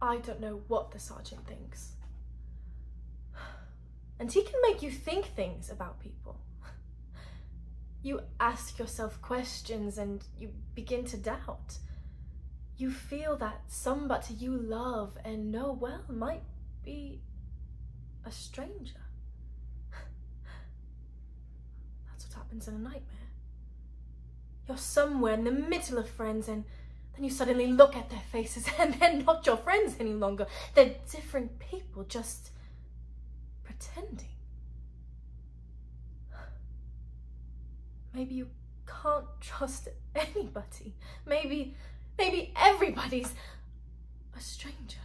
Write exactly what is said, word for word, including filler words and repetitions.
I don't know what the sergeant thinks. And he can make you think things about people. You ask yourself questions and you begin to doubt. You feel that somebody you love and know well might be a stranger. That's what happens in a nightmare. You're somewhere in the middle of friends and then you suddenly look at their faces and they're not your friends any longer. They're different people just pretending. Maybe you can't trust anybody. Maybe, maybe everybody's a stranger.